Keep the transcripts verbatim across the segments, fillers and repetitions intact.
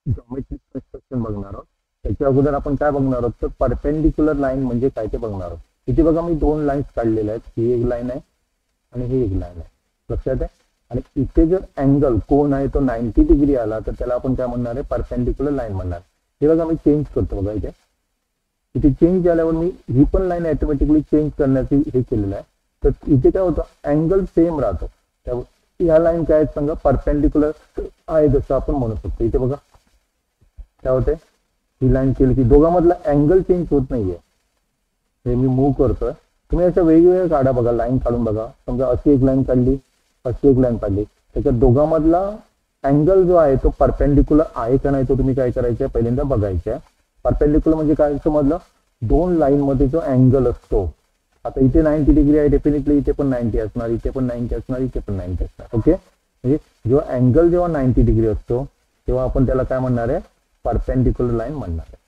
Geometric construction बघणार आहोत. त्याच्या अगोदर आपण काय बघणार आहोत तर परपेंडिक्युलर लाईन म्हणजे काय ते बघणार आहोत. इथे बघा मी दोन लाईन्स काढलेल्या आहेत, ही एक लाईन आहे आणि ही एक लाईन आहे, लक्षात आहे. आणि इथे जर अँगल कोण आहे तो नाईन्टी डिग्री आला तर त्याला आपण काय म्हणणार आहे परपेंडिक्युलर लाईन म्हणणार. हे बघा मी चेंज करतो बघा, इथे इथे चेंज झाल्यावर मी ही पण लाईन ऑटोमॅटिकली चेंज करण्याची हे केलेलं आहे. तर इथे काय होतं अँगल सेम राहतो, त्यामुळे ह्या लाईन काय आहेत सांगा परपेंडिक्युलर आहे जसं आपण म्हणू शकतो. इथे बघा काय होते, ही लाईन केली की दोघांमधला अँगल चेंज होत नाहीये. हे मी मूव्ह करतोय, तुम्ही अशा वेगवेगळ्या काढा बघा, लाईन काढून बघा. समजा अशी एक लाईन काढली, अशी एक लाईन काढली, त्याच्यात दोघांमधला अँगल जो आहे तो परपेंडिक्युलर आहे का नाही तो तुम्ही काय करायचं पहिल्यांदा बघायचं. परपेंडिक्युलर म्हणजे काय समजलं, दोन लाईन मध्ये जो अँगल असतो. आता इथे नाईन्टी डिग्री आहे, डेफिनेटली इथे पण नाईन्टी असणार, इथे पण नाईन्टी असणार, इथे पण नाईन्टी असणार. ओके, म्हणजे जेव्हा अँगल जेव्हा नाईन्टी डिग्री असतो तेव्हा आपण त्याला काय म्हणणार आहे परपेंडिक्युलर लाईन म्हणणार आहे.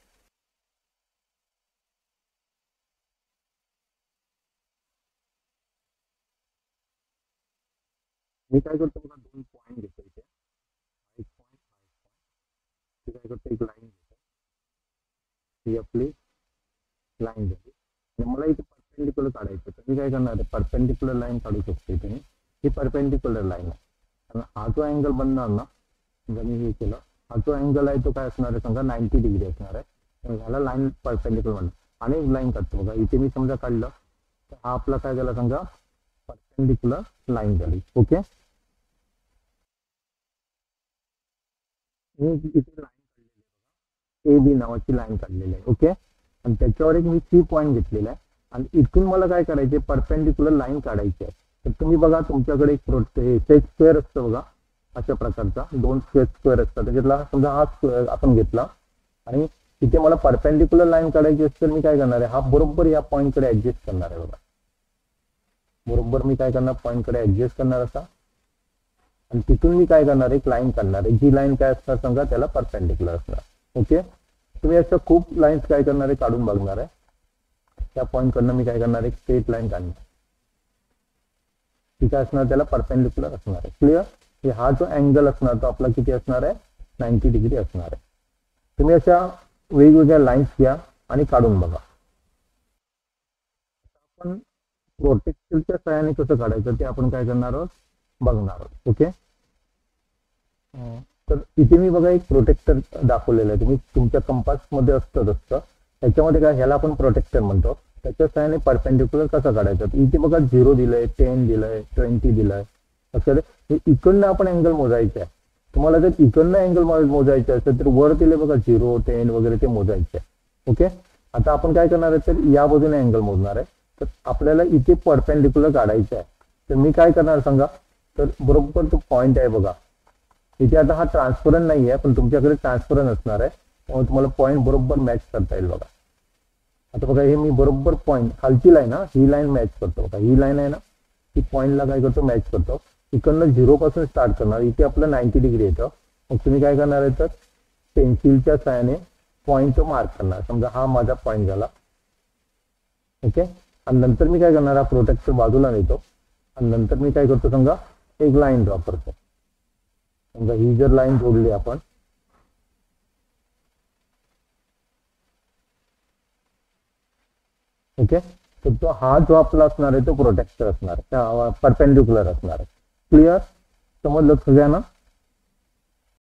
मी काय करतो बघा, दोन पॉईंट घेतो इथे, एक पॉईंट काय करतो एक लाईन घेतो, ही आपली लाईन झाली आणि मला इथे परपेंडिक्युलर काढायचं तर मी काय करणार आहे परपेंडिक्युलर लाईन काढू शकतो इथे मी. ही परपेंडिक्युलर लाईन आहे आणि हा जो अँगल बनणार ना, समजा मी हे केलं, हा जो अँगल आहे तो काय असणार आहे सांगा नाईन्टी डिग्री असणार आहे. तर ह्याला लाईन परपेंडिक्युलर म्हणतात. आणि एक लाईन काढतो बघा, इथे मी समजा काढलं तर हा आपला काय झाला सांगा परपेंडिक्युलर लाईन झाली. ओके, मी इथे लाईन काढलेली आहे, ए बी नावाची लाईन काढलेली आहे. ओके, आणि त्याच्यावर एक मी सी पॉईंट घेतलेला आहे आणि इथून मला काय करायचे परपेंडिक्युलर लाईन काढायची आहे. तर तुम्ही बघा तुमच्याकडे एक सेट स्क्वेअर असतं बघा, अशा प्रकारचा दोन सेट स्क्वेअर असतात. त्याच्यातला समजा हा स्क्वेअर आपण घेतला आणि इथे मला परपेंडिक्युलर लाईन काढायची असते तर मी काय करणार आहे हा बरोबर या पॉईंटकडे ऍडजस्ट करणार आहे बघा. बरोबर मी काय करणार पॉईंटकडे ऍडजस्ट करणार असा आणि तिथून मी काय करणार एक लाईन काढणार आहे. जी लाईन काय असणार सांगा त्याला परपेंडिक्युलर असणार. ओके, तुम्ही असं खूप लाईन्स काय करणार आहे काढून बघणार आहे. त्या पॉईंट कडनं मी काय करणार एक स्ट्रेट लाईन काढणार, ती काय असणार त्याला परपेंडिक्युलर असणार आहे. क्लिअर, हा जो अँगल असणार तो आपला किती असणार आहे नाईन्टी डिग्री असणार आहे. तुम्ही अशा वेगवेगळ्या लाईन्स घ्या आणि काढून बघा. आपण प्रोटेक्टरच्या सहाय्याने कसं काढायचं ते आपण काय करणार आहोत बघणार आहोत. ओके, तर इथे मी बघा एक प्रोटेक्टर दाखवलेलं आहे, तुम्ही तुमच्या कंपास मध्ये असतं असतं त्याच्यामध्ये काय ह्याला आपण प्रोटेक्टर म्हणतो. त्याच्या सहाय्याने परपेंडिक्युलर कसं काढायचं, इथे बघा झिरो दिलंय, टेन दिलंय, ट्वेंटी दिलंय. लक्षात इकडनं आपण अँगल मोजायचं आहे. तुम्हाला जर इकडनं अँगल मोजायचं असेल तर वर दिले बघा झिरो टेन वगैरे ते मोजायचे आहे. ओके, आता आपण काय करणार आहे तर या बाजूने अँगल मोजणार आहे. तर आपल्याला इथे परपेंडिक्युलर काढायचं आहे. तर मी काय करणार सांगा, तर बरोबर तो पॉईंट आहे बघा इथे. आता हा ट्रान्सपरंट नाही आहे पण तुमच्याकडे ट्रान्सपरंट असणार आहे, त्यामुळे तुम्हाला पॉईंट बरोबर मॅच करता येईल बघा. आता बघा हे मी बरोबर पॉईंट खालची लाईन हा ही लाईन मॅच करतो बघा. ही लाईन आहे ना ती पॉईंटला काय करतो मॅच करतो. इकडनं झिरो पासून स्टार्ट करणार, इथे आपलं नाईन्टी डिग्री येतं. मग तुम्ही काय करणार आहे तर पेन्सिलच्या सहाय्याने पॉईंट तो मार्क करणार. समजा हा माझा पॉईंट झाला. ओके, आणि नंतर मी काय करणार हा प्रोटेक्टर बाजूला नेतो आणि नंतर मी काय करतो समजा एक लाईन ड्रॉ करतो. समजा ही जर लाईन जोडली आपण, ओके, तर तो हा जो आपला असणार आहे तो प्रोटेक्टर असणार आहे, परपेंडिक्युलर असणार आहे. क्लिअर, समजलं सगळ्यांना.